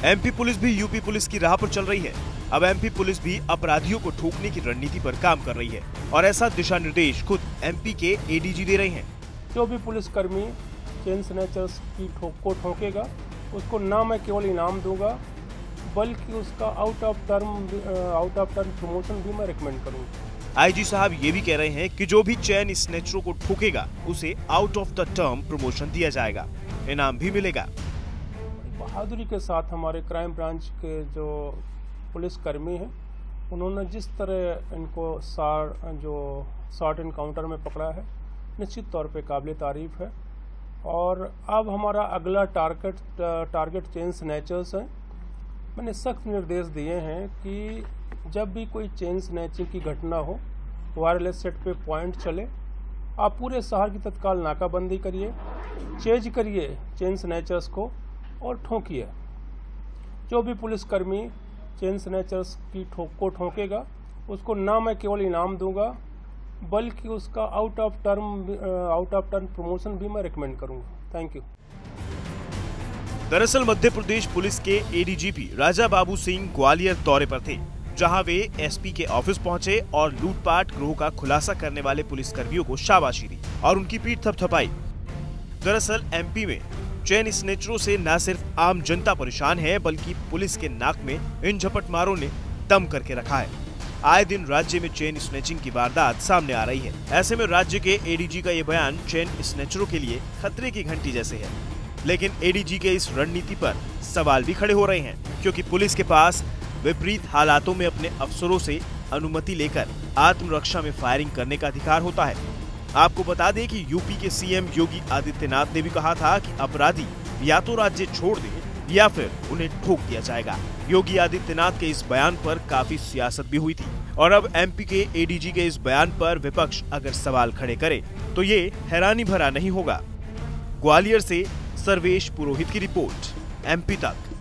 MP police भी UP police की राह पर चल रही है। अब एमपी पुलिस भी अपराधियों को ठोकने की रणनीति पर काम कर रही है और ऐसा दिशा निर्देश खुद एमपी के एडीजी दे रहे हैं। जो भी पुलिसकर्मी चेन स्नैचर्स की को ठोकेगा उसको ना मैं केवल इनाम दूंगा बल्कि उसका आउट ऑफ टर्म प्रमोशन भी मैं रिकमेंड करूंगा। आईजी साहब ये भी कह रहे हैं कि जो भी चेन स्नैचरों को ठोकेगा उसे out of the term promotion दिया जाएगा, इनाम भी मिलेगा। बहादुरी के साथ हमारे क्राइम ब्रांच के जो पुलिसकर्मी हैं उन्होंने जिस तरह इनको शॉर्ट एनकाउंटर में पकड़ा है निश्चित तौर पे काबिल तारीफ है। और अब हमारा अगला टारगेट चेन स्नैचर्स है। मैंने सख्त निर्देश दिए हैं कि जब भी कोई चेन स्नैचिंग की घटना हो, वायरलेस सेट पे पॉइंट चले, आप पूरे शहर की तत्काल नाकाबंदी करिए, चेज करिए चेन स्नैचर्स को और ठोकिए। जो भी पुलिसकर्मी चेन स्नैचर्स की को ठोकेगा उसको ना मैं केवल इनाम दूंगा बल्कि उसका आउट ऑफ टर्म प्रमोशन भी मैं रिकमेंड करूंगा। Thank you. दरअसल मध्य प्रदेश पुलिस के एडीजीपी राजा बाबू सिंह ग्वालियर दौरे पर थे, जहां वे एसपी के ऑफिस पहुंचे और लूटपाट गिरोह का खुलासा करने वाले पुलिसकर्मियों को शाबाशी दी और उनकी पीठ थपथपाई। दरअसल एमपी में चेन स्नैचरों से न सिर्फ आम जनता परेशान है बल्कि पुलिस के नाक में इन झपटमारों ने दम करके रखा है। आए दिन राज्य में चेन स्नैचिंग की वारदात सामने आ रही है। ऐसे में राज्य के एडीजी का ये बयान चेन स्नैचरों के लिए खतरे की घंटी जैसे है। लेकिन एडीजी के इस रणनीति पर सवाल भी खड़े हो रहे हैं, क्योंकि पुलिस के पास विपरीत हालातों में अपने अफसरों से अनुमति लेकर आत्मरक्षा में फायरिंग करने का अधिकार होता है। आपको बता दें कि यूपी के सीएम योगी आदित्यनाथ ने भी कहा था कि अपराधी या तो राज्य छोड़ दें या फिर उन्हें ठोक दिया जाएगा। योगी आदित्यनाथ के इस बयान पर काफी सियासत भी हुई थी और अब एमपी के एडीजी के इस बयान पर विपक्ष अगर सवाल खड़े करे तो ये हैरानी भरा नहीं होगा। ग्वालियर से सर्वेश पुरोहित की रिपोर्ट, एमपी तक।